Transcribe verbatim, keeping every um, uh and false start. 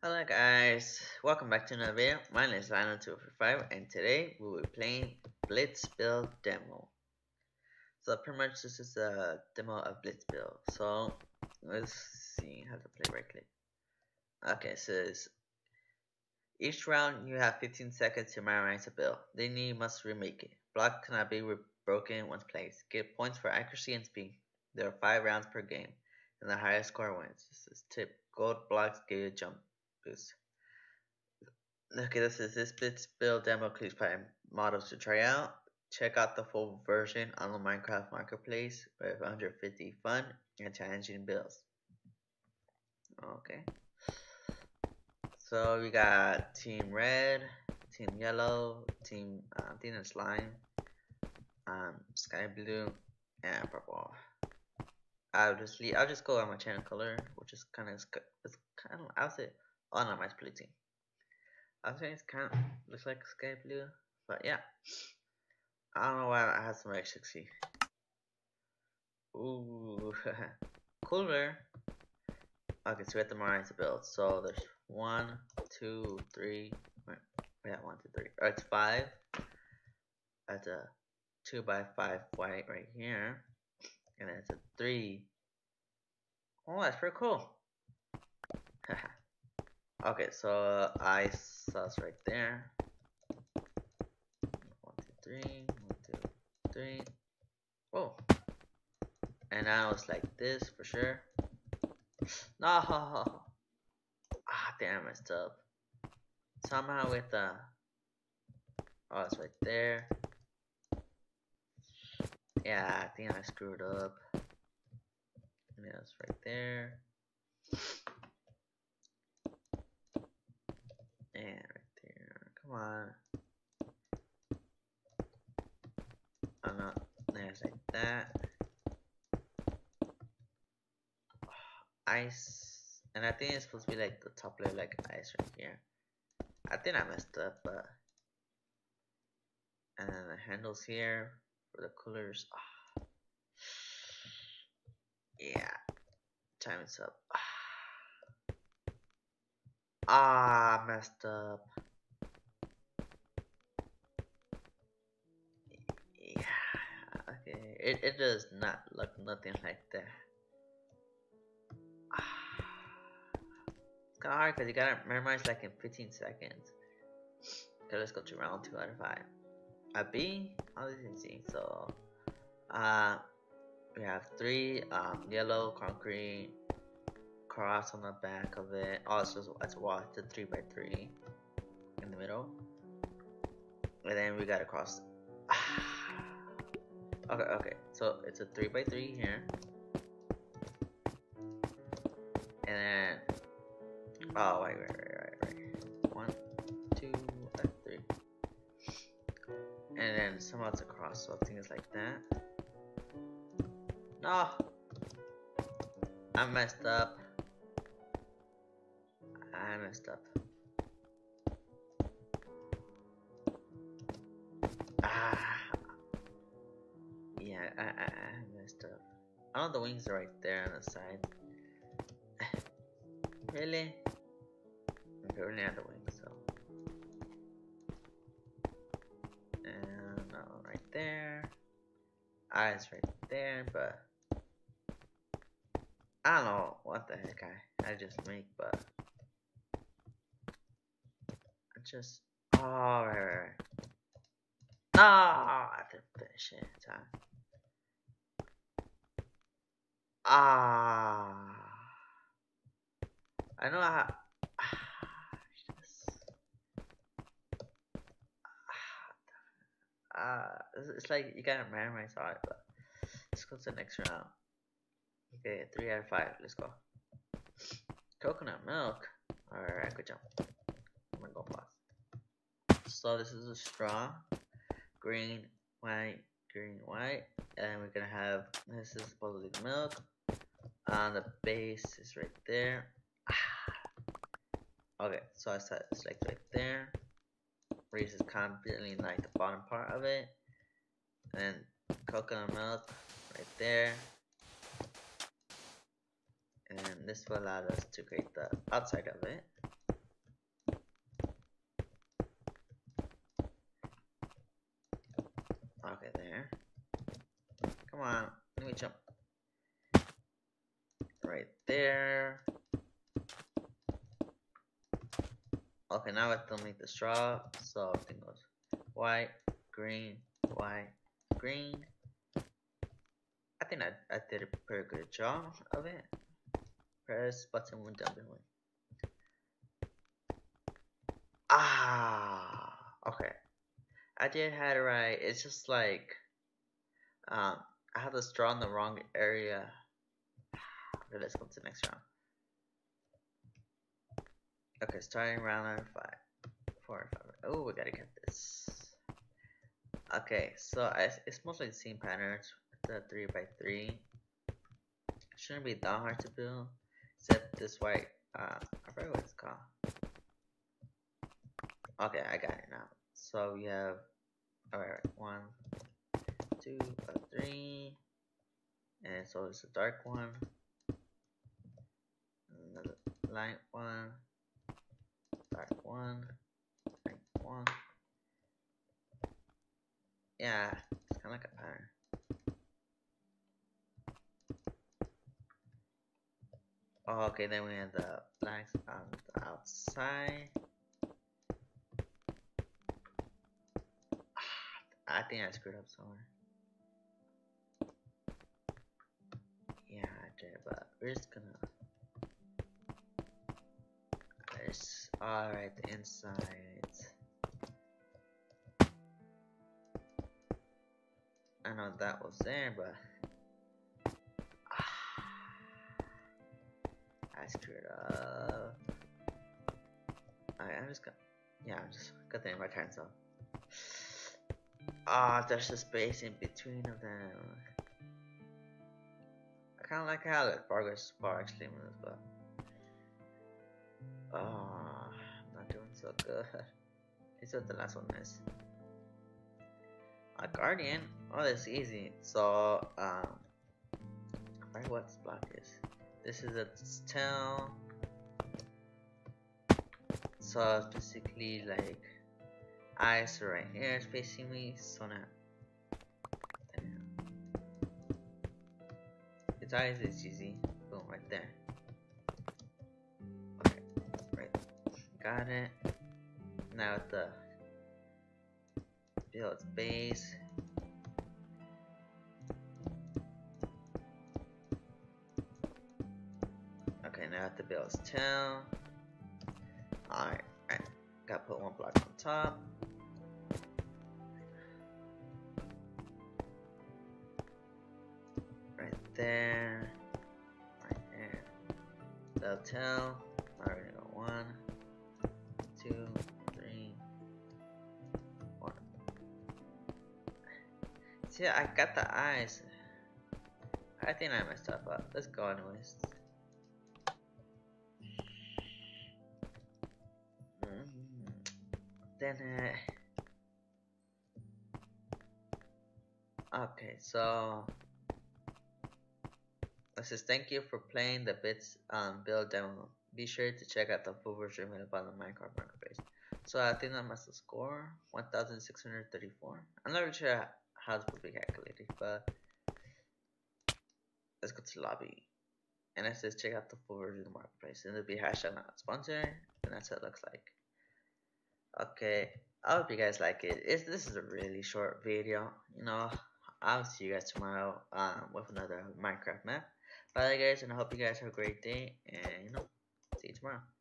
Hello guys, welcome back to another video. My name is Lionel two four five and today we will be playing Blitz Build demo. So pretty much this is a demo of Blitz Build. So let's see how to play right click. Okay, it says each round you have fifteen seconds to memorize a build. Then you must remake it. Block cannot be broken once placed. Get points for accuracy and speed. There are five rounds per game, and the highest score wins. This is tip: gold blocks give you a jump boost. Okay, this is this Blitz Build demo. Please buy models to try out. Check out the full version on the Minecraft Marketplace with one hundred fifty fun and challenging builds. Okay. So we got Team Red, Team Yellow, Team uh, I think it's Lime, um, Sky Blue, and Purple. I'll just leave, I'll just go on my channel color, which is kind of it's kind of I'll say oh no, my blue team. I think it's kind of looks like sky blue, but yeah. I don't know why I have some extra C. Ooh, cooler. Okay, so we have to memorize the build. So there's one, two, three. Wait, yeah, one, two, three. Oh, it's five. That's a two by five white right here, and then it's a three. Oh, that's pretty cool. Okay, so uh, I sauce right there. One, two, three. One, two, three. Whoa. And now it's like this for sure. No. Ah, damn, I messed up. Somehow with the. Oh, it's right there. Yeah, I think I screwed up. Yeah, it's right there. And right there. Come on. Oh no. There's like that. Ice. And I think it's supposed to be like the top layer, like ice right here. I think I messed up, but. And then the handles here for the coolers. Oh. Yeah. Time is up. Ah, messed up. Yeah, okay. It it does not look nothing like that. Ah. It's kinda hard because you gotta memorize like in fifteen seconds. Okay, let's go to round two out of five. A B, obviously. So, uh, we have three um yellow concrete. Cross on the back of it. Oh, it's just it's wall. It's a three by three in the middle, and then we got to cross. okay, okay. So it's a three by three here, and then oh wait, wait, wait, wait, wait. One, two, and three, and then somehow it's a cross. So I think it's like that. No, I messed up. I messed up. Ah, yeah, I, I, I messed up. I know the wings are right there on the side. Really? Okay, we only have the wings, so. And no, right there. Eyes right there, but I don't know what the heck I I just make, but. Just oh right, right, right. No, I didn't finish it in time. Ah, I know how. Ah, uh, it's like you gotta memorize all it, but let's go to the next round. Okay, three out of five. Let's go. Coconut milk or aqua jump. I'm gonna go plus. So this is a straw, green, white, green, white, and we're gonna have this is supposedly the milk. On the base is right there. Okay, so I set select right there. Reese is completely like the bottom part of it, and coconut milk right there. And this will allow us to create the outside of it. on, let me jump. Right there. Okay, now I have to make the straw, so everything goes white, green, white, green. I think I, I did a pretty good job of it. Press button when done doing. Ah, okay. I did have it right. It's just like um, I have the straw in the wrong area. Okay, let's go to the next round. Okay, starting round number five. Four, five. Oh, we gotta get this. Okay, so I, it's mostly the same patterns. The three by three. Shouldn't be that hard to build. Except this white. Uh, I forget what it's called. Okay, I got it now. So we have. Alright, one, two, uh, three. And so it's a dark one. Another light one. Dark one. Light one. Yeah, it's kind of like a pattern. Oh, okay, then we have the blacks on the outside. I think I screwed up somewhere. Yeah, I did, but we're just gonna. There's alright, the inside. I know that was there, but ah, I screwed up. Alright, I'm just gonna. Yeah, I'm just got the invite turns off. Ah, there's a space in between of them. I kind of like how the progress bar actually moves, but ah, I'm not doing so good. It's what the last one is. A guardian. Oh, that's easy. So, um, I forget what this block is. This is a tail. So it's basically like eyes are right here, it's facing me. So now, its eyes is easy. Boom, right there. Okay, right. Got it. Now with the build its base. Okay, now I have to build its tail. Alright, right. Gotta put one block on top. Right there. Right there. The tail. Alright, we're gonna go one, two, three, four. See, I got the eyes. I think I messed up, but let's go anyways. Then, uh, okay, so let's just thank you for playing the Blitz um, Build demo. Be sure to check out the full version available on the Minecraft Marketplace. So I think that must have score one thousand six hundred thirty-four. I'm not really sure how this will be calculated, but let's go to the lobby. And let's just check out the full version of the Marketplace. And it'll be hashtag not sponsored, and that's what it looks like. Okay, I hope you guys like it. It's, this is a really short video. You know, I'll see you guys tomorrow um, with another Minecraft map. Bye guys, and I hope you guys have a great day. And you know, see you tomorrow.